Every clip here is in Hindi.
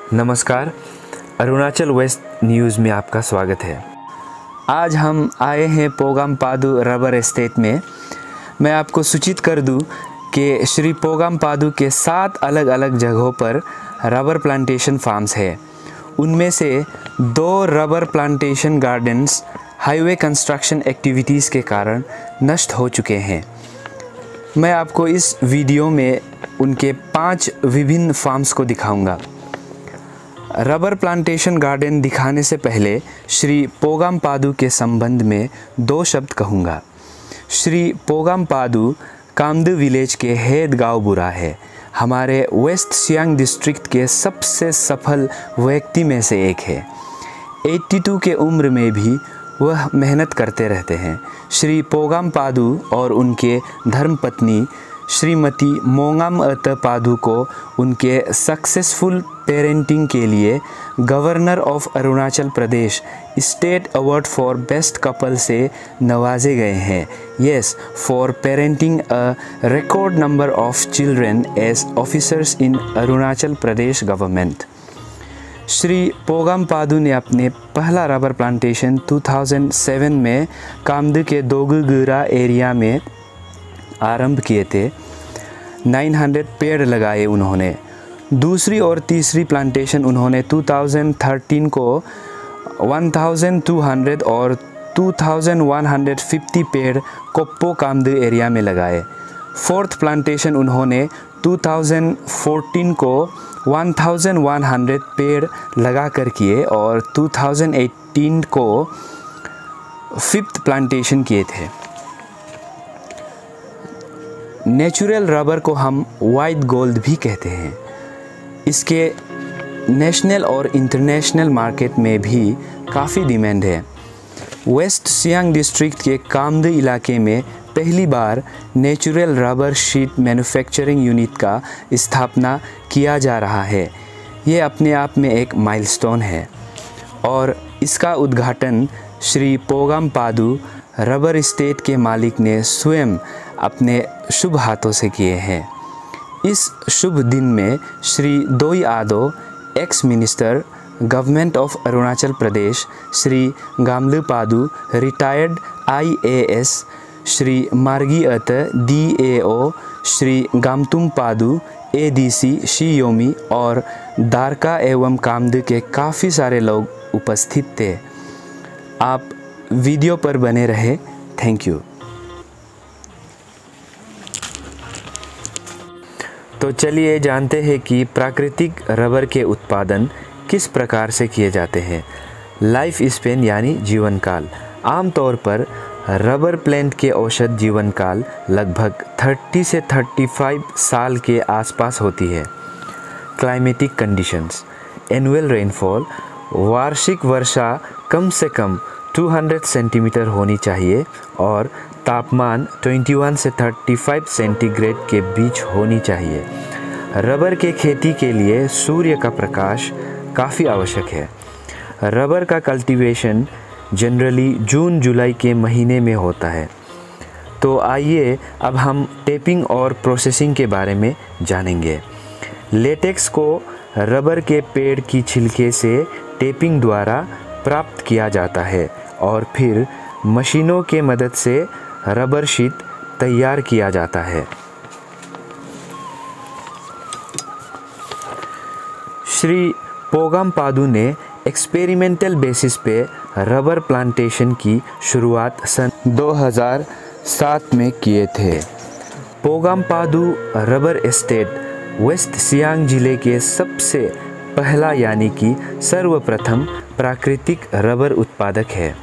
नमस्कार, अरुणाचल वेस्ट न्यूज़ में आपका स्वागत है। आज हम आए हैं पोगामपादु रबर एस्टेट में। मैं आपको सूचित कर दूं कि श्री पोगामपादु के 7 अलग अलग जगहों पर रबर प्लांटेशन फार्म्स है। उनमें से 2 rubber plantation gardens highway construction activities के कारण नष्ट हो चुके हैं। मैं आपको इस वीडियो में उनके 5 विभिन्न फार्म्स को दिखाऊंगा। रबर प्लांटेशन गार्डन दिखाने से पहले श्री पोगामपादु के संबंध में 2 शब्द कहूँगा। श्री पोगामपादु कामदु विलेज के हेड गांव बुरा है। हमारे वेस्ट सियांग डिस्ट्रिक्ट के सबसे सफल व्यक्ति में से एक है। 82 के उम्र में भी वह मेहनत करते रहते हैं। श्री पोगामपादु और उनके धर्मपत्नी श्रीमती मोंगामअतपादु को उनके सक्सेसफुल पेरेंटिंग के लिए governor of Arunachal Pradesh state award for best couple से नवाजे गए हैं। Yes, for parenting a record number of children as officers in Arunachal Pradesh government. Shri Pogampadu ने अपने पहला रबर प्लांटेशन 2007 में कामदु के दोगुगुरा एरिया में आरंभ किए थे। 900 पेड़ लगाए उन्होंने। दूसरी और तीसरी प्लांटेशन उन्होंने 2013 को 1200 और 2150 पेड़ कोप्पो कामदु एरिया में लगाए। 4th प्लांटेशन उन्होंने 2014 को 1100 पेड़ लगा कर किए और 2018 को 5th प्लांटेशन किए थे। नेचुरल रबर को हम वाइट गोल्ड भी कहते हैं। इसके नेशनल और इंटरनेशनल मार्केट में भी काफ़ी डिमांड है। वेस्ट सियांग डिस्ट्रिक्ट के कामदु इलाके में पहली बार natural rubber sheet manufacturing unit का स्थापना किया जा रहा है। ये अपने आप में एक माइलस्टोन है और इसका उद्घाटन श्री पोगामपादु रबर एस्टेट के मालिक ने स्वयं अपने शुभ हाथों से किए हैं। इस शुभ दिन में Shri Doi Ado, ex minister government of Arunachal Pradesh, Shri Gamlupadu retired IAS, Shri Margiat DAO, Shri Gamtumpadu ADC Shiyomi और दारका एवं कामदु के काफ़ी सारे लोग उपस्थित थे। आप वीडियो पर बने रहे। Thank you. तो चलिए जानते हैं कि प्राकृतिक रबर के उत्पादन किस प्रकार से किए जाते हैं। लाइफ स्पेन यानी जीवन काल। आमतौर पर रबर प्लांट के औसत जीवन काल लगभग 30 से 35 साल के आसपास होती है। Climatic conditions. एनुअल रेनफॉल, वार्षिक वर्षा कम से कम 200 सेंटीमीटर होनी चाहिए और तापमान 21 से 35 सेंटीग्रेड के बीच होनी चाहिए। रबर के खेती के लिए सूर्य का प्रकाश काफ़ी आवश्यक है। रबर का कल्टीवेशन जनरली जून जुलाई के महीने में होता है। तो आइए अब हम टेपिंग और प्रोसेसिंग के बारे में जानेंगे। लेटेक्स को रबर के पेड़ की छिलके से टेपिंग द्वारा प्राप्त किया जाता है और फिर मशीनों के मदद से रबर शीट तैयार किया जाता है। श्री पोगामपादु ने एक्सपेरिमेंटल बेसिस पे रबर प्लांटेशन की शुरुआत सन 2007 में किए थे। Pogampadu rubber estate west Siang जिले के सबसे पहला यानी कि सर्वप्रथम प्राकृतिक रबर उत्पादक है।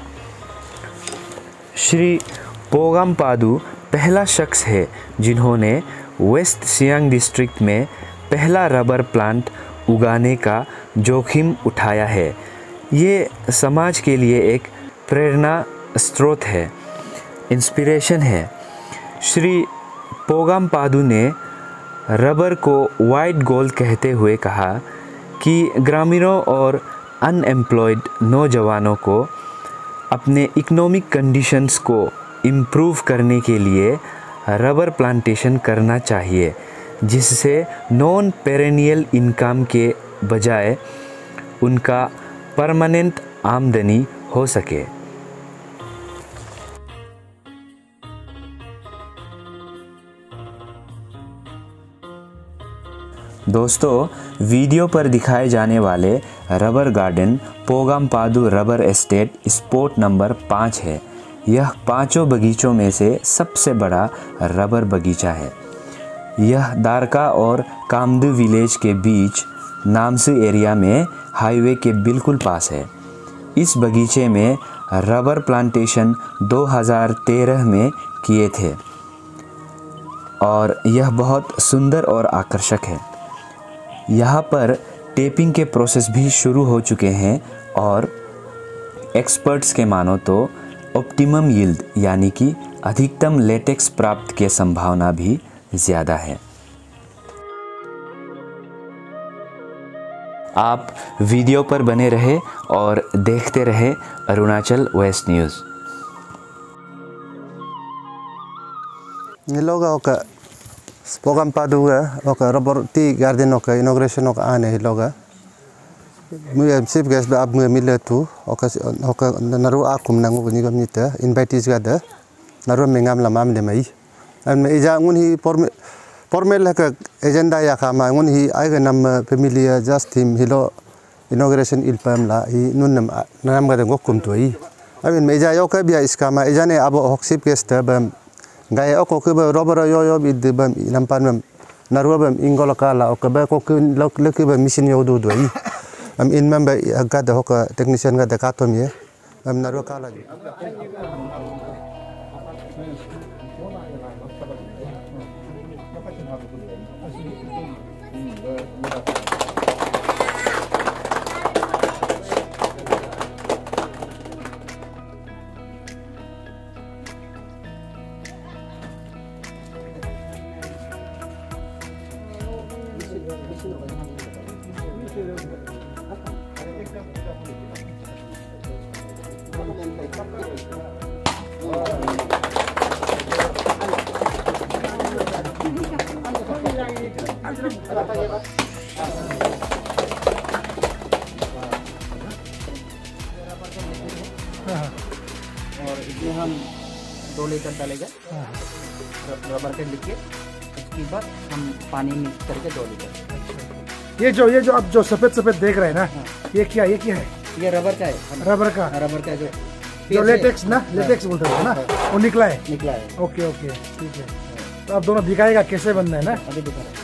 श्री पोगामपादु पहला शख्स है जिन्होंने वेस्ट सियांग डिस्ट्रिक्ट में पहला रबर प्लांट उगाने का जोखिम उठाया है। ये समाज के लिए एक प्रेरणा स्रोत है, इंस्पिरेशन है। श्री पोगामपादु ने रबर को वाइट गोल्ड कहते हुए कहा कि ग्रामीणों और अनएम्प्लॉयड नौजवानों को अपने इकोनॉमिक कंडीशंस को इम्प्रूव करने के लिए रबर प्लांटेशन करना चाहिए, जिससे नॉन पेरेनियल इनकम के बजाय उनका परमानेंट आमदनी हो सके। दोस्तों, वीडियो पर दिखाए जाने वाले rubber garden Pogampadu rubber estate spot number 5 है। यह 5 बगीचों में से सबसे बड़ा रबर बगीचा है। यह दारका और कामदू विलेज के बीच नामसू एरिया में हाईवे के बिल्कुल पास है। इस बगीचे में रबर प्लांटेशन 2013 में किए थे और यह बहुत सुंदर और आकर्षक है। यहाँ पर टेपिंग के प्रोसेस भी शुरू हो चुके हैं और एक्सपर्ट्स के मानो तो ऑप्टिमम यील्ड यानी कि अधिकतम लेटेक्स प्राप्त की संभावना भी ज़्यादा है। आप वीडियो पर बने रहे और देखते रहे Arunachal west news. Pogampadu rubber tea garden inauguration आने मुझे चीफ गेस्ट अब मुझे मिले तू नरु आकुम नंगु निगम निते इनवाइटीज गादे नरु मेंगाम लमाम ले मई अन इजा उन ही फॉर्मल है एजेंडा या खामा उन ही आएगा नम फैमिली जस्ट टीम हिलो इनॉग्रेशन इल्पम ला ही नुन नाम गादे गोकुम तो ही अब इन इजा यो का भी इसका मा इजा ने अब चीफ गेस्ट बम गए ओ कोके रबर यो बिद बम नंपान बम नरु बम इंगोला काला ओ कबे कोके लक बम मिशन यो दो ही हम इन में गद होकर टेक्नीशियन का देखा तो मैं हम नरवा काला और इसमें हम 2 लीटर डालेंगे रबर के लिक्विड। उसके बाद हम पानी मिक्स करके 2 लीटर। ये जो आप जो सफेद देख रहे हैं ना, ये क्या है? ये रबर का है। रबर का जो लेटेक्स ना, लेटेक्स बोलते हैं ना, वो निकला है। ओके ठीक है। तो आप दोनों दिखाएगा कैसे बनना है ना? अभी दिखा रहे हैं।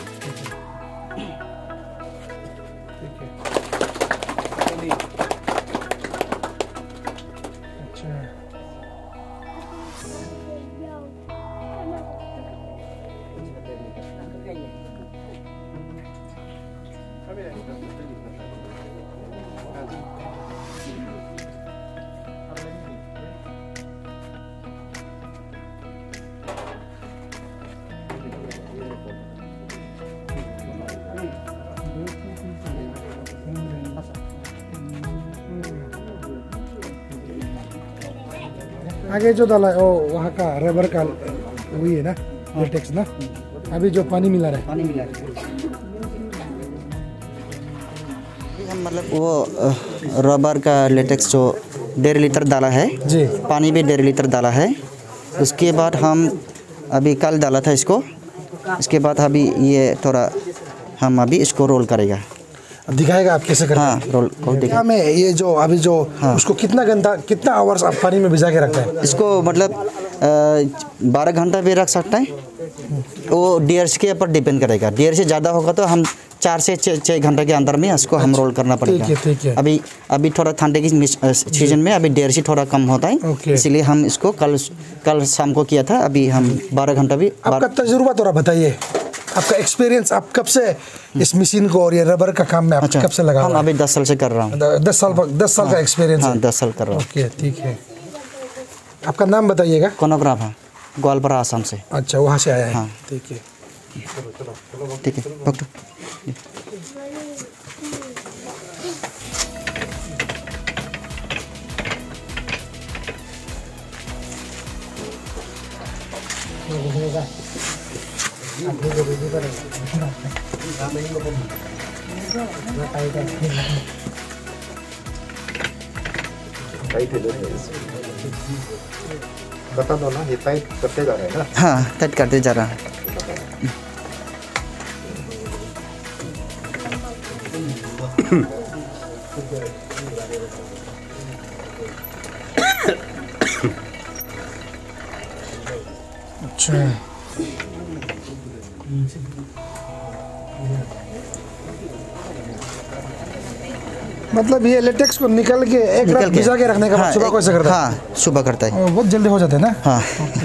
आगे जो डाला है वो वहाँ का रबर का वही है ना, लेटेक्स ना। अभी जो पानी मिला रहा है मतलब वो रबर का लेटेक्स जो 1.5 लीटर डाला है जी, पानी भी 1.5 लीटर डाला है। उसके बाद हम अभी कल डाला था इसको। इसके बाद अभी ये थोड़ा हम अभी इसको रोल करेगा। अब दिखाएगा आप कैसे करते हैं? हाँ, रोल को दिखा में ये जो अभी जो उसको कितना आवर्स आप पानी में भिजा के रखते हैं? इसको मतलब 12 घंटा भी रख सकते हैं। वो DRC के ऊपर डिपेंड करेगा। DRC ज़्यादा होगा तो हम 4 से 6 घंटे के अंदर में इसको हम रोल करना पड़ेगा। ठीक है। अभी थोड़ा ठंडे की सीजन में अभी DRC थोड़ा कम होता है, इसलिए हम इसको कल शाम को किया था। अभी हम 12 घंटा भी। आपका तजुर्बा थोड़ा बताइए, आपका एक्सपीरियंस, आप कब से इस मशीन को और ये रबर का काम में आप कब से लगा? हम अभी 10 साल से कर रहा हूँ। 10 साल का एक्सपीरियंस? हाँ, 10 साल कर रहा हूँ। ओके, ठीक है। आपका नाम बताइएगा? कोनोग्राफ है, ग्वालपारा आसाम से। अच्छा, वहाँ से आया है। हाँ, ठीक है। ठीक है डॉक्टर। बता दो ना, ये टाइट करते जा रहे हैं ना? हाँ, टाइट करते जा रहा है। अच्छा, मतलब ये लेटेक्स को निकल के एक रात भिजा के रखने का बाद सुबह को ऐसा करता है? हाँ, सुबह करता है। बहुत जल्दी हो जाते हैं ना? हाँ।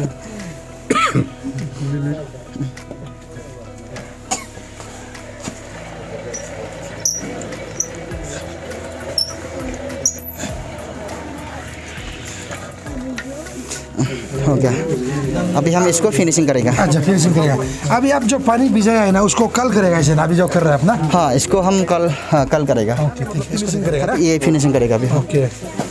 हो गया, अभी हम इसको फिनिशिंग करेगा। अच्छा, फिनिशिंग करेगा। अभी आप जो पानी भिजाया है ना, उसको कल करेगा ऐसे ना, अभी जो कर रहा है अपना? हाँ, इसको हम कल करेगा। ओके, ठीक है, इसको करेगा ना? ये फिनिशिंग करेगा अभी। ओके।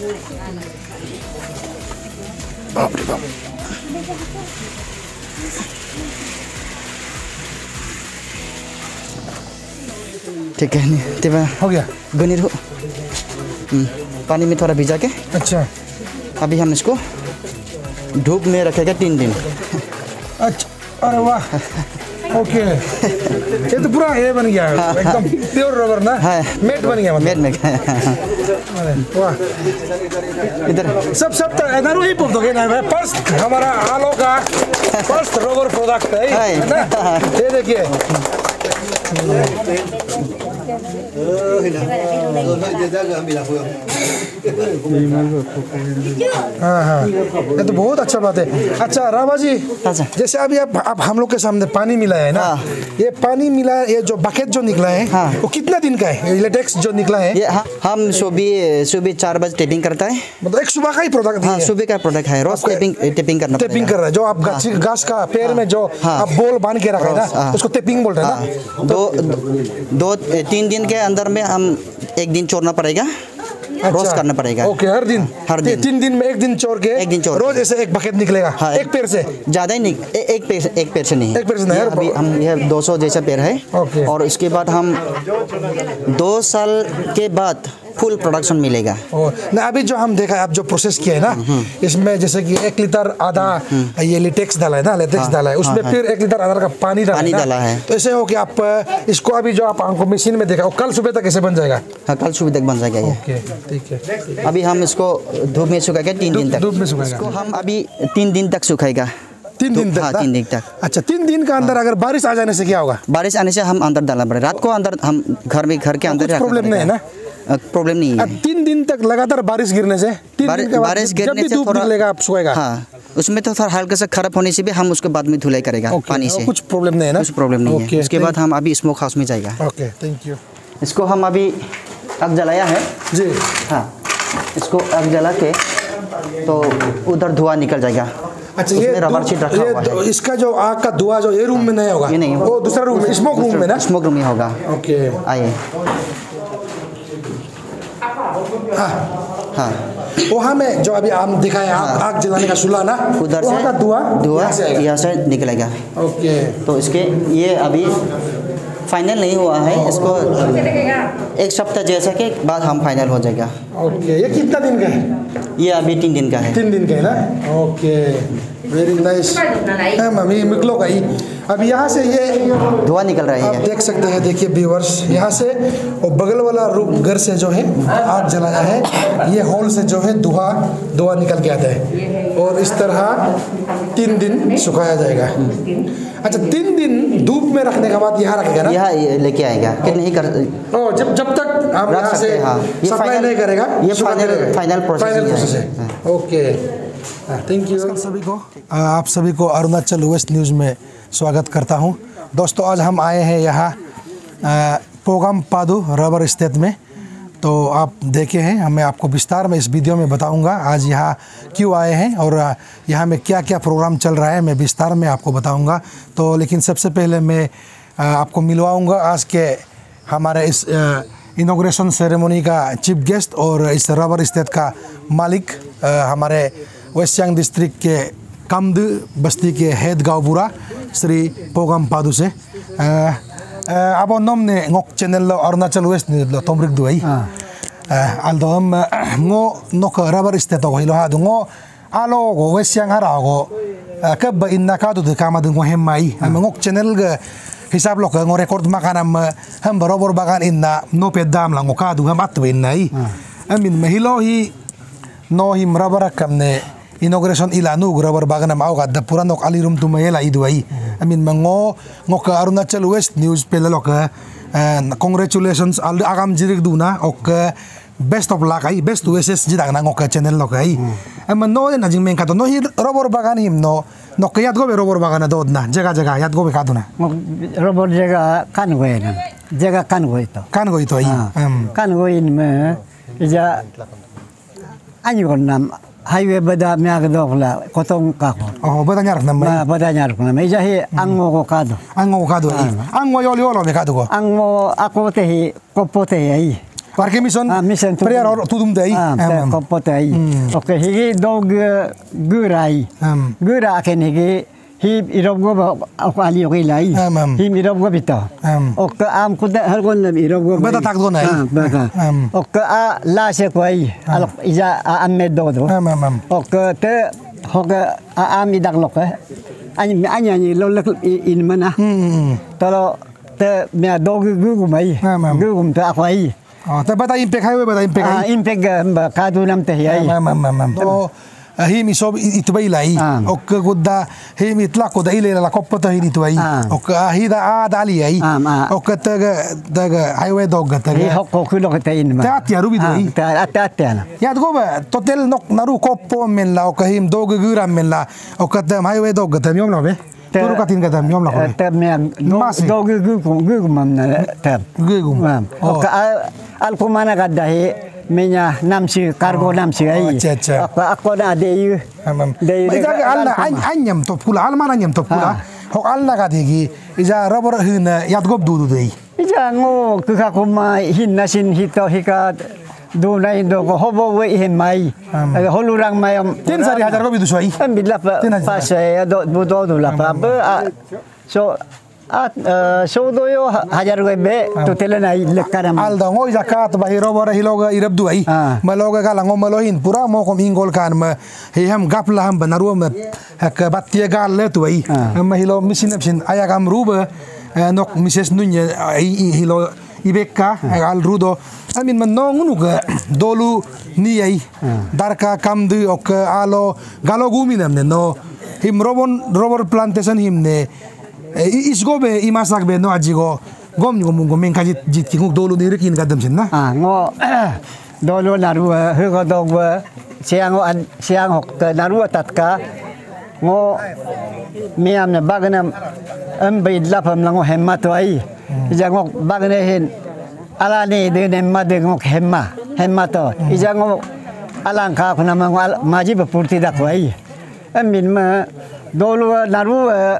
ठीक है, ठीक है, हो गया। गनीर पानी में थोड़ा भिजा के अच्छा, अभी हम इसको धूप में रखेगा 3 दिन। अच्छा, अरे वाह, ओके। ये तो पूरा ये बन गया है, एकदम प्योर रबर ना? हाँ, मेट बन गया, मतलब। मेट अरे वाह, इधर सब नरू ही पोप दोगे ना? फर्स्ट हमारा आलो का फर्स्ट रबर प्रोडक्ट है ना? ये देखिए, हाँ हाँ, ये तो बहुत अच्छा बात है। अच्छा रामा जी, अच्छा। जैसे अभी आप हम लोग के सामने पानी मिला है ना? हाँ। ये पानी मिला, ये जो बकेट जो निकला है, हाँ। वो कितना दिन का है? ये लेटेक्स जो निकला है, ये हम सुबह 4 बजे टेपिंग करता है। मतलब एक सुबह का ही प्रोडक्ट हाँ, है? सुबह का प्रोडक्ट है, रोज टेपिंग करना पड़ेगा। टेपिंग कर रहा है, जो आप घास का पेड़ में जो आप बोल बांध के रखा है ना, उसको टेपिंग बोलते हैं ना? 2-3 दिन के अंदर में हम 1 दिन छोड़ना पड़ेगा, रोज करना पड़ेगा। ओके, हर दिन? 3 दिन में 1 दिन छोड़ के, एक दिन छोड़ के। रोज ऐसे एक बकेट निकलेगा? हाँ, एक पेड़ से? ज़्यादा ही नहीं, एक पेड़ से नहीं। एक पेड़ से नहीं, ये अभी हम ये 200 जैसा पेड़ है। ओके। और इसके बाद हम 2 साल के बाद फुल प्रोडक्शन मिलेगा। ना, अभी जो हम देखा है, आप जो प्रोसेस किया है ना, इसमें जैसे कि 1 लीटर आधा ये लेटेक्स डाला है ना, लेटेक्स डाला है, उसमें फिर 1 लीटर आधा का पानी डाला है। तो ऐसे हो कि आप इसको अभी जो आप हमको मशीन में देखा, वो कल सुबह तक कैसे बन जाएगा? हाँ, कल सुबह तक बन जाएगा ये। ओके, ठीक है। अभी हम इसको धूप में सुखाएगा 3 दिन तक। धूप में सुखाएगा? इसको हम अभी 3 दिन तक सुखाएगा। 3 दिन तक? हाँ, 3 दिन तक। अच्छा, 3 दिन का अंदर अगर बारिश आ जाने से क्या होगा? बारिश आने से हम अंदर डालना पड़ेगा, रात को अंदर हम घर के अंदर ही रखना प्रॉब्लम नहीं है ना? प्रॉब्लम नहीं है। 3 दिन तक लगातार बारिश गिरने से, 3 दिन के बाद बारिश गिरने से धूप थोड़ा निकलेगा, आप सुखाएगा? हाँ, उसमें तो थोड़ा हल्का सा खराब होने से भी हम उसके बाद में धुलाई करेगा पानी से। कुछ प्रॉब्लम नहीं है ना? कुछ प्रॉब्लम नहीं है। उसके बाद हम अभी स्मोक हाउस में जाएगा। Okay, thank you. इसको हम अभी आग जलाया है जी। हाँ, इसको आग जला के तो उधर धुआं निकल जाएगा। अच्छा, ये रबर शीट रखा हुआ है। इसका जो आग का धुआं जो ये रूम में नहीं होगा? ये नहीं, वो दूसरा रूम में, स्मोक रूम में ना? स्मोक रूम में होगा। ओके, आइए। हाँ, वहाँ में जो अभी आप दिखाए आग जलाने का चूल्हा ना, उधर वहाँ का धुआं यहाँ से निकलेगा। ओके, तो इसके ये अभी फाइनल नहीं हुआ है, इसको 1 सप्ताह जैसा के बाद हम फाइनल हो जाएगा। ओके। ये कितना दिन का है? ये अभी 3 दिन का है। 3 दिन का है ना? Okay, very nice. मम्मी मिकलो का ही अब यहाँ से ये धुआं निकल रहा आप है। देख सकते हैं, देखिए व्यूअर्स, यहाँ से वो बगल वाला रूम घर से जो है आग जलाया है, ये होल से जो है धुआं निकल के आता है और इस तरह 3 दिन सुखाया जाएगा। अच्छा, 3 दिन धूप में रखने के बाद यहाँ रखेगा ना? यहाँ लेके आएगा कि नहीं कर जब तक हम यहाँ से सप्लाई नहीं करेगा, ये फाइनल प्रोसेस है। ओके, थैंक यू आप सभी को अरुणाचल वेस्ट न्यूज़ में स्वागत करता हूं। दोस्तों, आज हम आए हैं यहाँ पोगम पादु रबर एस्टेट में। तो आप देखे हैं, मैं आपको विस्तार में इस वीडियो में बताऊंगा आज यहाँ क्यों आए हैं और यहाँ में क्या क्या प्रोग्राम चल रहा है, मैं विस्तार में आपको बताऊंगा। तो लेकिन सबसे पहले मैं आपको मिलवाऊंगा आज के हमारे इस इनॉग्रेशन सेरेमनी का चीफ गेस्ट और इस रबर एस्टेट का मालिक, हमारे वेस्ट सियांग डिस्ट्रिक्ट के कामदु बस्ती के हेड गाँव बुरा श्री पोगम पादु से। abo nomne ngok channel lo Arunachal West News lo tomrik duai aldom ngo nok rubber state ko hilo hadu ngo alo go wesyang harago ke ba inna ka du kama du ngo hemai ngok channel ga hisab lo ngo record makanam ham barobar bagan inna no pedam la ngo ka du ham atwe innai amin mahilo hi no him rubber kamne inauguration ila nu rubber bagan am auga da pura nok alirum tu mayela iduai amin mango ngok Arunachal West News pelalo ka congratulations al agam jirik duna ok best of luck ai best wishes jidang na ngok channel lo kai am no na jing men ka to no hi rubber bagan him no kayat go be rubber bagan do na jaga yat go be ka duna rubber jaga kan go na jaga kan go ito ai kan go in me ja anyon nam highway bada miag dokla kotong kako oh bada nyar nam bada nyar na me jahi ango ko kado ango yolo me kado ko ango ako te hi kopote ai parke mission prayer tudum dai kopote ai okay higi dog gurai gura ken higi hi irob go ako ali okay lai hi irob go bito ok am ko har gon irob go bada tak do nai ok a la se ko ai alok ija am me do ok te hoga am idak lok anya ni lo lek in mana tolo te me do gu mai gu te ako ai te bada impact highway bada impact ka du nam te ai to himi sob itu bai lai ok gudda himi tlako da ile la kopata hini tu ai ok hida dali ai ok daga highway dog ta hi hokko kulo ta in ma ta rubi dai ta na ya go ba totel nok naru koppo men la ok him dog gura men la ok ta highway dog ta miom la be turu katin ka ta miom la ko ta me dog gu mam na ta gu ok al ko mana gadda he menya namsi kargo namsi ai ako na de alna anyam top kula almana anyam top kula hok alna ka degi ija rubber hina yat gob du dei ija ngo ka kuma hinna sin hito hika do na indo ko hobo we hemai holurang mayam 3000 gob du soi bidla pa se do la pa so so do yo 1000 be to telena lekkaram alda ngo zakat bahiro bora hiloga irab du ai maloga kala ngo malohin pura mo kom ingol kan ma he ham gapla ham banaru ma ka batia gal le tu ai ma hilo misinapsin ayagam ruba nok mises nunya hilo ibeka al rudo amin man no ngunu ga dolu ni ai darka kamdu ok alo galo guminam ne no him robor plantation him ne isgobe imasak be no ajigo gom mungo men kajit jit ki nguk dolu ni rekin kadam sin na ngo dolu naru he go dog siang hok naru tatka ngo miam ne baganam be lapam lango hemma to ai jango bagane hin ala ni de nemma de ngok hemma to ijango alang ka kuna maji bepurti dak ai amin ma dolu naru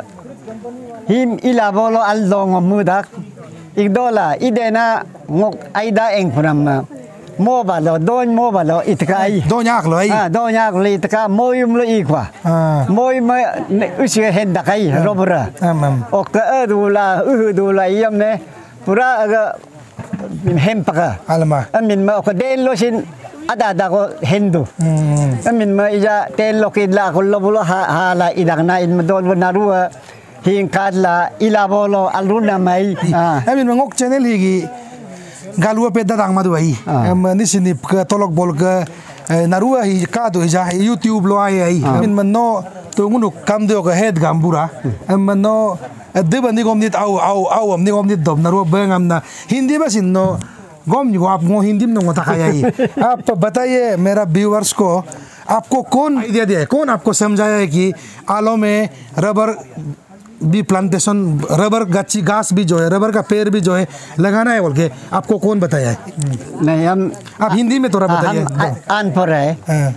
him ila bolo al dong mudak igdola idena ngok aida eng puram mobalo don mobalo itkai donyak lo ai donyak lo itka moyum lo ikwa moy ma usie henda kai robra ok adula uhudula yamne pura aga hempaka alma amin ma ok den lo sin ada ko hendu amin ma ija ten lo kidla ko lo hala idagna in madol naru hingkadla ilabolo aluna mai amin ngok channel higi galua pedda dang madu ai nisini ka tolok bol ka narua hi ka do ja YouTube lo ai amin manno to ngunu kam do ka head gambura manno de bandi gom nit au amni gom nit dob narua bangam na hindi basin no गम आप वो हिंदी में होता है आप बताइए मेरा व्यूअर्स को आपको कौन आइडिया दिया है कौन आपको समझाया है कि आलो में रबर भी प्लांटेशन रबर गाची घास भी जो है रबर का पेड़ भी जो है लगाना है बोल के आपको कौन बताया है नहीं हम आप हिंदी में थोड़ा बताइए अनपढ़ है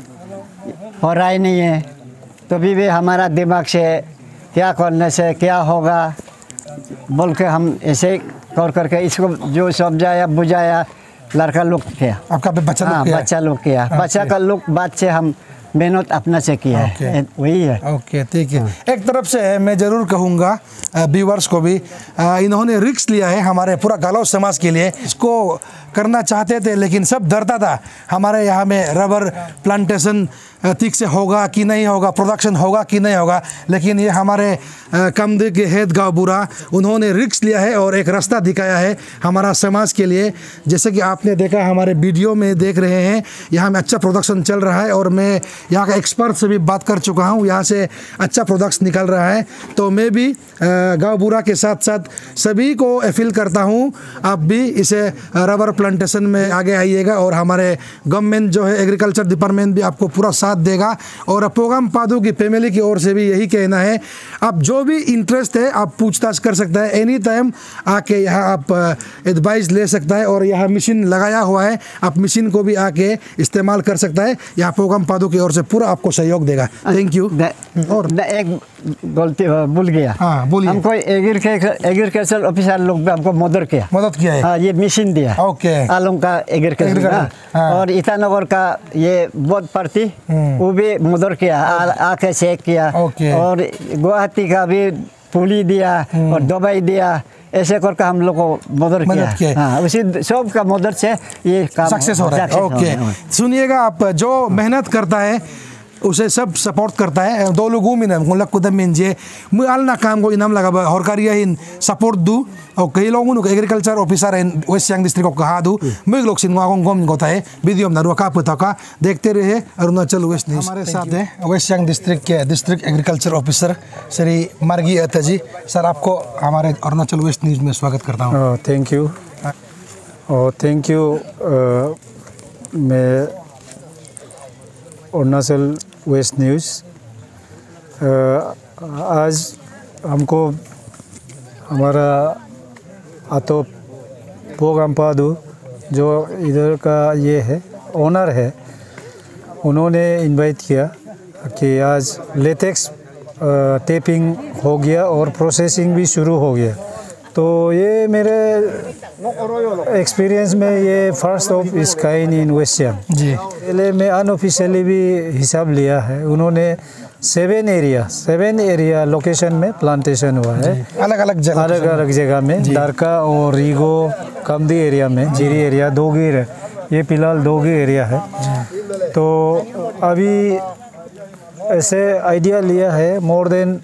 पढ़ाई नहीं है तो भी हमारा दिमाग से क्या करने से क्या होगा बोल के हम ऐसे कर करके इसको जो समझाया बुझाया लड़का लोग किया आपका बच्चा लोग किया बच्चा का लोग बात से हम मेहनत अपना से किया है, वही है। ओके, ठीक है। एक तरफ से मैं ज़रूर कहूँगा व्यूअर्स को भी, इन्होंने रिस्क लिया है हमारे पूरा गालो समाज के लिए। इसको करना चाहते थे लेकिन सब डरता था हमारे यहाँ में रबर प्लांटेशन ठीक से होगा कि नहीं होगा, प्रोडक्शन होगा कि नहीं होगा। लेकिन ये हमारे कमदी के हेड गाँव बुरा, उन्होंने रिस्क लिया है और एक रास्ता दिखाया है हमारा समाज के लिए। जैसे कि आपने देखा हमारे वीडियो में देख रहे हैं, यहाँ में अच्छा प्रोडक्शन चल रहा है और मैं यहाँ का एक्सपर्ट से भी बात कर चुका हूँ, यहाँ से अच्छा प्रोडक्ट्स निकल रहा है। तो मैं भी गाँव बुरा के साथ साथ सभी को अपील करता हूँ, आप भी इसे रबर प्लांटेशन में आगे आइएगा और हमारे गवर्नमेंट जो है एग्रीकल्चर डिपार्टमेंट भी आपको पूरा साथ देगा। और पोगम पादू की फैमिली की ओर से भी यही कहना है, आप जो भी इंटरेस्ट है आप पूछताछ कर सकता है, एनी टाइम आके यहाँ आप एडवाइस ले सकता है। और यहाँ मशीन लगाया हुआ है, आप मशीन को भी आके इस्तेमाल कर सकता है। यहाँ पोगम पादू की ओर से पूरा आपको सहयोग देगा। Thank you. और एक गलती भूल गया। हाँ, बोलिए। हमको एग्रीकल्चर ऑफिसर लोग भी हमको मदद किया है। हाँ, ये मशीन दिया। ओके। आलम का एग्रीकल्चर और ईटानगर का ये बोर्ड पार्टी वो भी मदद किया, आके चेक किया। और गुवाहाटी का भी पुली दिया और दवाई दिया, ऐसे करके हम लोग को मदद किया। हाँ, उसी सब का मदद से ये काम सक्सेस हो रहा है। ओके, सुनिएगा, आप जो मेहनत करता है उसे सब सपोर्ट करता है। दो लोगों में मुल्क को दम जे मैं अलना काम को इनाम लगा हरकारिया इन सपोर्ट दू और कई लोगों को agriculture officer in west Siang district को कहा दू मैं लोग सिंगवा को गम होता है वीडियो में नरुआ का पता का देखते रहे अरुणाचल वेस्ट न्यूज़। हमारे साथ है वेस्ट सियांग डिस्ट्रिक्ट के district agriculture officer Shri Margi Atta जी। सर, आपको हमारे अरुणाचल वेस्ट न्यूज़ में स्वागत करता हूँ। Thank you. Thank you. मैं अरुणाचल वेस्ट न्यूज़ आज हमको हमारा आतो पोगम पादू जो इधर का ये है ओनर है, उन्होंने इनवाइट किया कि आज लेटेक्स टेपिंग हो गया और प्रोसेसिंग भी शुरू हो गया। तो ये मेरे एक्सपीरियंस में ये first of this kind in west Siang जी। पहले मैं अनऑफिशियली भी हिसाब लिया है, उन्होंने 7 एरिया लोकेशन में प्लांटेशन हुआ है, अलग अलग जगह में, दारका और रीगो कमदी एरिया में, जीरी एरिया, दोगीर, ये फिलहाल दोगी एरिया है। तो अभी ऐसे आइडिया लिया है मोर देन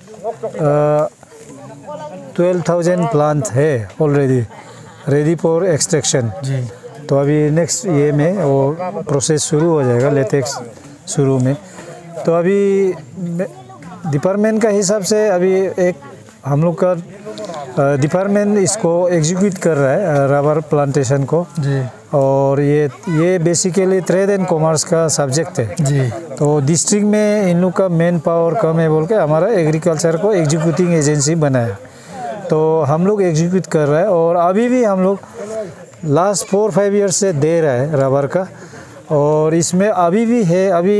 12,000 प्लांट है ऑलरेडी रेडी फॉर एक्सट्रैक्शन। तो अभी नेक्स्ट ये में वो प्रोसेस शुरू हो जाएगा, लेटेक्स शुरू में। तो अभी डिपार्टमेंट का हिसाब से अभी एक हम लोग का डिपार्टमेंट इसको एग्जीक्यूट कर रहा है रबर प्लांटेशन को जी। और ये बेसिकली ट्रेड एंड कॉमर्स का सब्जेक्ट है जी। तो डिस्ट्रिक्ट में इन लोग का मैन पावर कम है बोल के हमारा एग्रीकल्चर को एग्जीक्यूटिंग एजेंसी बनाया, तो हम लोग एग्जीक्यूट कर रहे हैं। और अभी भी हम लोग लास्ट 4-5 ईयर्स से दे रहे हैं रबर का। और इसमें अभी भी है, अभी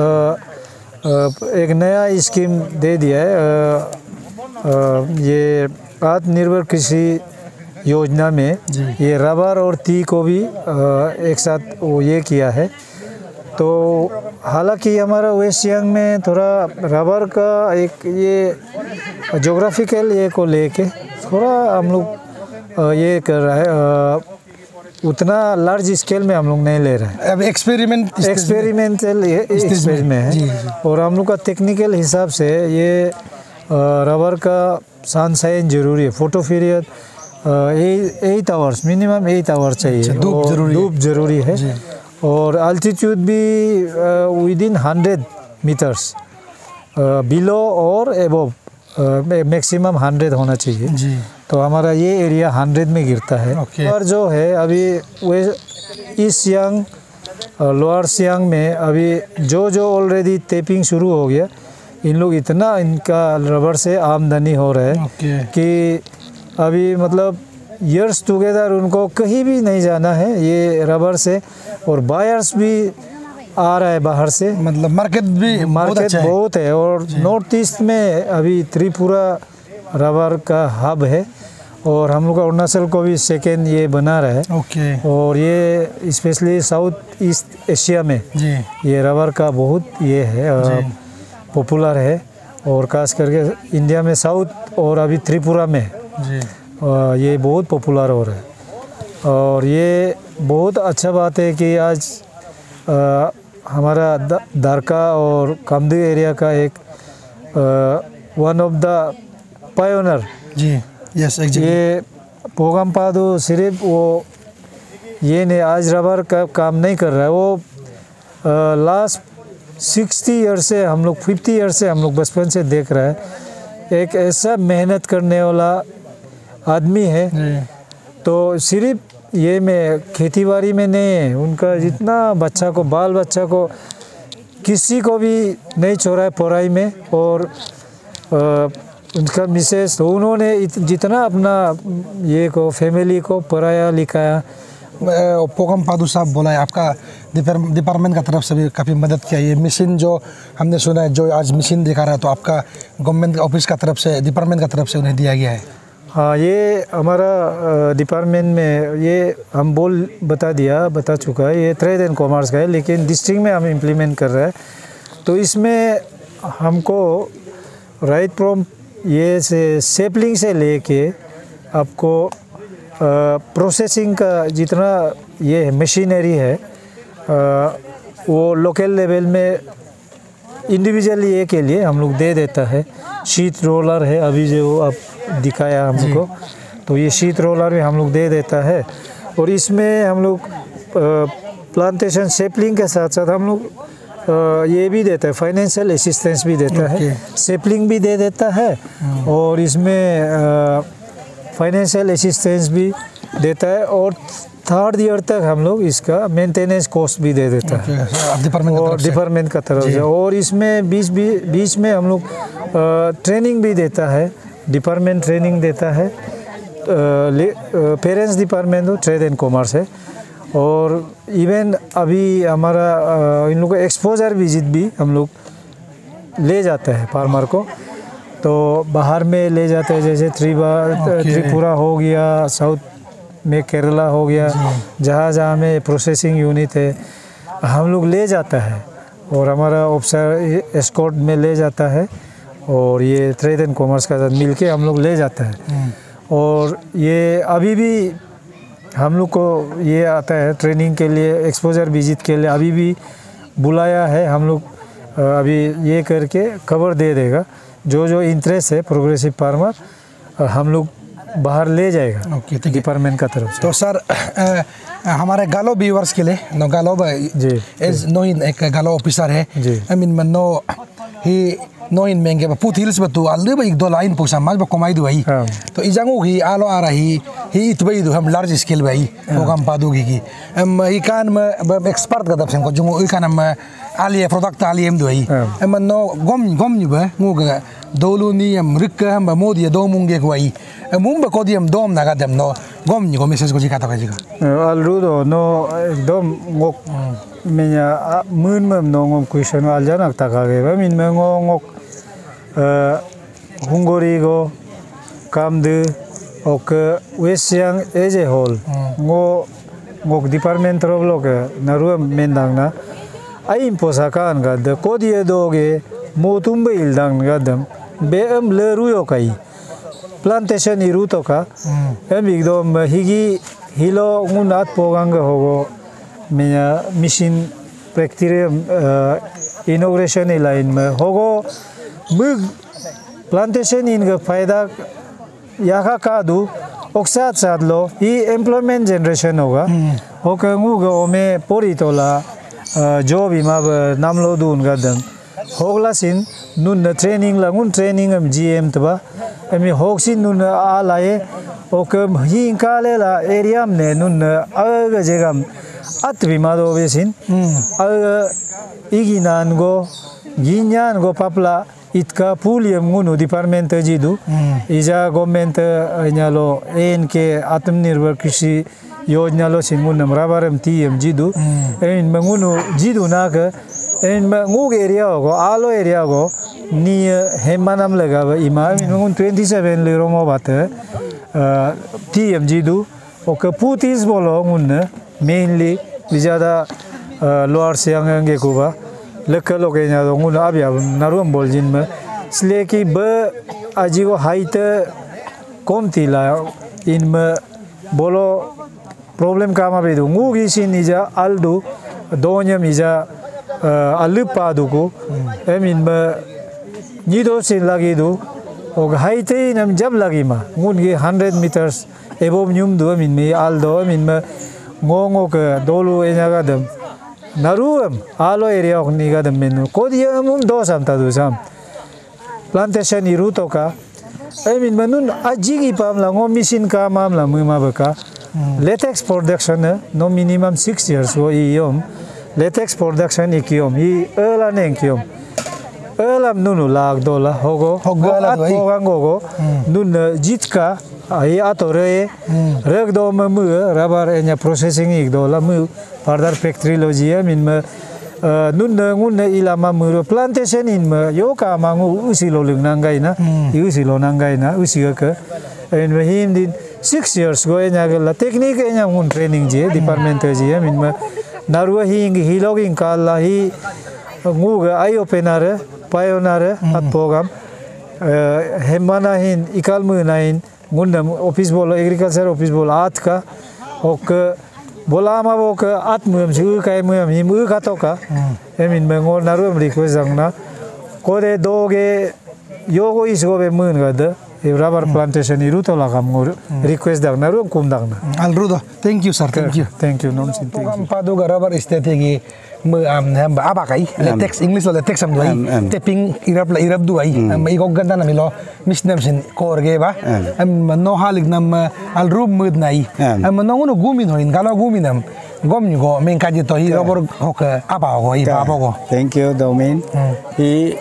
एक नया स्कीम दे दिया है, ये आत्मनिर्भर कृषि योजना में ये रबर और टी को भी एक साथ वो ये किया है। तो हालांकि हमारा वेस्ट सियांग में थोड़ा रबर का एक ये जोग्राफिकल ये को लेके थोड़ा हम लोग ये कर रहा है, उतना लार्ज स्केल में हम लोग नहीं ले रहे हैं। अब एक्सपेरिमेंटल स्टेज में है। और हम लोग का टेक्निकल हिसाब से ये रबर का सनशाइन जरूरी है, photo period 8 hours minimum 8 hours चाहिए, धूप जरूरी है। और अल्टीट्यूड भी विदिन 100 मीटर्स बिलो और एबव मैक्सिमम 100 होना चाहिए जी। तो हमारा ये एरिया 100 में गिरता है। और जो है अभी वे ईस्ट सियांग लोअर सियांग में अभी जो ऑलरेडी टेपिंग शुरू हो गया, इन लोग इतना इनका रबर से आमदनी हो रहा है कि अभी मतलब ईयर्स टुगेदर उनको कहीं भी नहीं जाना है ये रबर से। और बायर्स भी आ रहा है बाहर से, मतलब मार्केट बहुत है। और नॉर्थ ईस्ट में अभी त्रिपुरा रबर का हब है और हम लोग का अरुणाचल को भी सेकेंड ये बना रहा है। ओके। और ये स्पेशली साउथ ईस्ट एशिया में जी ये रबर का बहुत ये है पॉपुलर है, और खास करके इंडिया में साउथ और अभी त्रिपुरा में जी ये बहुत पॉपुलर हो रहा है। और ये बहुत अच्छा बात है कि आज हमारा दारका और कामदू एरिया का एक वन ऑफ द पायोनर जी यस ये पोगम पादू सिर्फ वो ये नहीं आज रबर का काम नहीं कर रहा है, वो लास्ट 60 ईयर से हम लोग 50 ईयर से हम लोग बचपन से देख रहे हैं। एक ऐसा मेहनत करने वाला आदमी है, तो सिर्फ ये में खेतीबाड़ी में नहीं है, उनका जितना बच्चा को बाल बच्चा को किसी को भी नहीं छोड़ा है पढ़ाई में। और उनका मिसेस तो उन्होंने जितना अपना ये को फैमिली को पढ़ाया लिखाया। पोगम पादू साहब बोला है आपका डिपार्टमेंट का तरफ से भी काफ़ी मदद किया। ये मशीन जो हमने सुना है, जो आज मशीन दिखा रहा है, तो आपका गवर्नमेंट ऑफिस का तरफ से डिपार्टमेंट का तरफ से उन्हें दिया गया है। हाँ, ये हमारा डिपार्टमेंट में ये हम बता चुका है, ये ट्रेड एंड कॉमर्स का है, लेकिन डिस्ट्रिक्ट में हम इम्प्लीमेंट कर रहे हैं। तो इसमें हमको राइट फ्रॉम ये से सेपलिंग से लेके आपको प्रोसेसिंग का जितना ये मशीनरी है वो लोकल लेवल में इंडिविजुअली ये के लिए हम लोग दे देता है। शीट रोलर है अभी जो आप दिखाया हमको, तो ये शीट रोलर भी हम लोग दे देता है। और इसमें हम लोग प्लांटेशन सेपलिंग के साथ साथ हम लोग ये भी देता है, फाइनेंशियल असिस्टेंस भी देता है, सेपलिंग भी दे देता है और इसमें फाइनेंशियल असिस्टेंस भी देता है। और 3rd ईयर तक हम लोग इसका मेंटेनेंस कॉस्ट भी दे देता है डिपार्टमेंट का तरफ से। और इसमें बीच में हम लोग ट्रेनिंग भी देता है, डिपार्टमेंट ट्रेनिंग देता है। पेरेंट्स डिपार्टमेंट हो, ट्रेड एंड कॉमर्स है। और इवन अभी हमारा इन लोगों को एक्सपोजर विजिट भी हम लोग ले जाता है फार्मर को, तो बाहर में ले जाते हैं, जैसे त्रिपुरा हो गया, साउथ में केरला हो गया, जहाँ में प्रोसेसिंग यूनिट है हम लोग ले जाता है। और हमारा ऑफिसर एस्कॉर्ट में ले जाता है, और ये ट्रेड एंड कॉमर्स का साथ मिल के हम लोग ले जाता है। और ये अभी भी हम लोग को ये आता है ट्रेनिंग के लिए, एक्सपोजर विजिट के लिए अभी भी बुलाया है। हम लोग अभी ये करके खबर दे देगा, जो इंटरेस्ट है प्रोग्रेसिव फार्मर हम लोग बाहर ले जाएगा डिपार्टमेंट का तरफ से। तो सर हमारे गालो व्यूअर्स के लिए नो गालो जी एज नो इन एक गालो ऑफिसर है जी। आई मीन नो ही नो इन मेंगे पुथ हिल्स बतु आलदे बा 1-2 लाइन पोसा माज बा कमाई दु भाई। तो इजांगो ही आलो आ रही ही इतबई दु हम लार्ज स्केल भाई प्रोग्राम पादु की हम ही कान में एक्सपर्ट का दब को जुमो कान हम आलिए प्रोडक्ट आलिए हम दु भाई हम नो गम नि बा ngो ga dolu ni am rikka हम मोदी दो मुंगे को भाई मुंबा को दियम दोम नागा दम नो गम नि को मेसेज को जी काता जी का अलरुदो नो एकदम ngok menya mun mem no ngom question aljanak takage ba min mengo ngok hungorigo kamdu ok wesiang eje hol ngok department roblok naru mendang na ai imposakan ga de kodie doge motumbe ildang ga dam beam leruyo kai plantation iruto ka emigdom higi hilo ngunat pogang hogo menya machine practice inauguration line में होगो मुग प्लांटेशन इनका फायदा यहाँ का दो ओक्साद साथ लो ये एम्प्लॉयमेंट जनरेशन होगा होकर मुगा ओमे पोरी तोला जो भी माब नाम लो दो उनका दम होगला सिन नून ट्रेनिंग लगुन ट्रेनिंग हम GM तबा अमी होगसिन नून आलाये ओकर ही इनका ले ला एरिया में नून अगर जगह at bimado besin iginan go ginyan go papla itka puliam ngunu department jidu ija government nyalo NK atmanirbhar krishi योजना लो सिंगुन नमराबारम TM जिदु इन मंगुनु जिदु ना के इन मंगुग एरिया होगो आलो एरिया होगो नी हेमानम लगा इमा मंगुन 27 लिरोंगो बात TMG du oke putis bolo ngunne mainly bijada luar siang nge kuba lekal oke nya do ngun abya narum boljin me sleki be aji go haite komti la in me bolo problem kama be du ngu gisin ija aldu donya mija alupa du ko emin me nido sin lagi du og haite nam jab lagi ma ngun gi 100 meters above nyum du min me aldo min me ngongo ke dolu enyaga dem naruam alo area ok niga dem menu kodia mum do sam ta du sam plantation iru to ka min menun ajigi pam la ngo misin ka mam la mu ma baka latex production no minimum 6 years wo iom latex production ikiom I ela nenkiom elam nunu lag dola hogo at pogangogo nun jitka ai atore reg do mu rubber enya processing ik dola mu further factory logia min me nun ngun ilama mu plantation in me yo ka mangu usilo lung nangai na usilo nangai na usiga ke en me him din 6 years go enya la technique enya ngun training je department je min me narua hi logging kala hi nguga ai opener pioneer at program hemana hin ikalmu nain ngundam office bolo agriculture office bolo at ka ok bola ma bo ka at mum su kai mum hi mu ka to ka emin mengol naru request jangna kode doge yogo isgo be mun ga de rubber plantation iru to la kam request dang naru kum dang na alrudo thank you sir thank you nom sin thank you padu ga rubber estate gi mu aba kai latex english lo latex am doi taping irab du ai mai go ganda na milo misnam sin kor ge ba no halik nam alrum mud nai no no gumin hoin galo guminam gom go men ka ji to hi rubber hok aba go I ba go thank you domain I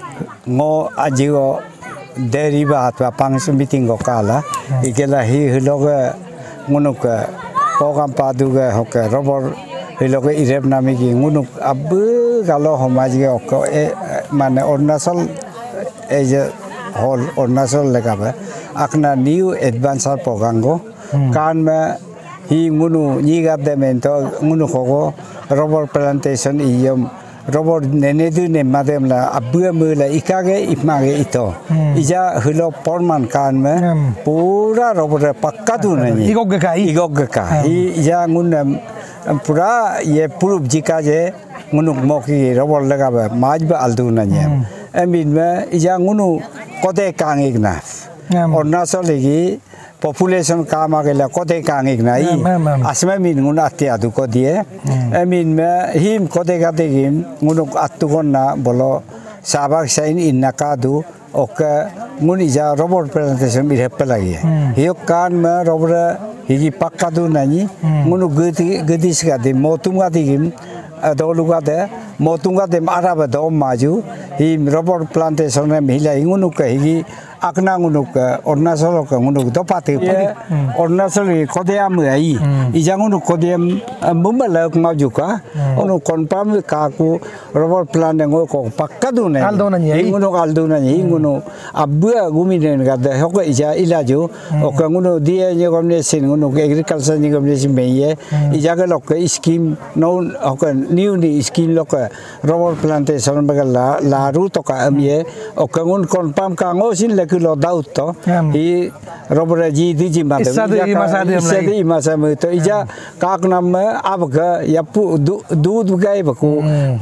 ngo ajigo deriva atwa pang meeting go kala ikela hi hiloga ngunuk program padu ga hok rubber hiloga irep nami gi ngunuk abu galo homaj ge ok mane Arunachal eje hol Arunachal lega ba akna new advance program go kan ma hi ngunu ni ga de mento ngunu ko rubber plantation iom rubber nene du ne madem la abu mu la ikage ipmage ito ija hilo porman kan me pura rubber pakka du nani igog ka ija ngun pura ye purup jika je ngunuk moki rubber lega ba maj ba aldu nani emin me ija ngunu kote kangik na Arunachal legi population kama gela kote kangik na I asma min ngun atti adu ko die emin me him kote gate gim ngunuk attu gonna bolo sabak sain innaka du ok ngun ija rubber plantation bi heppe lagi hiyo kan me rubber higi pakka du nani ngunu gedis ga de motum ga digim dolu ga de motum ga de araba do maju him rubber plantation me hila ngunuk ka higi akna ngunuk Arunachal ka ngunuk do pate Arunachal kode am ai ija ngunuk kode mumbala maju ka onu confirm ka ku rubber plant ngo ko pakka du ne ngunuk aldo na ni ngunu abu guminen ga de hok ija ilaju ok ngunu die ni gomne sin ngunuk agriculture ni gomne sin meye ija ga lok scheme no ok new ni scheme lok rubber plantation ba la ru to ka amye ok ngun confirm ka ngo sin kilo daud to I rubber ji di ji ma de isadi masa me to ija kak nam abga yapu dud gai baku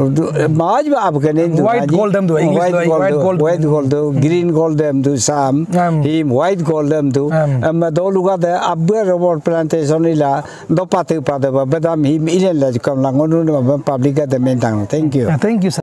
maj ba abga ne white gold dem do white gold green gold dem do sam him white gold dem do am do luga de abga rubber plantation ila do pate ba bedam him ile la kam la ngonu public de mentang thank you sir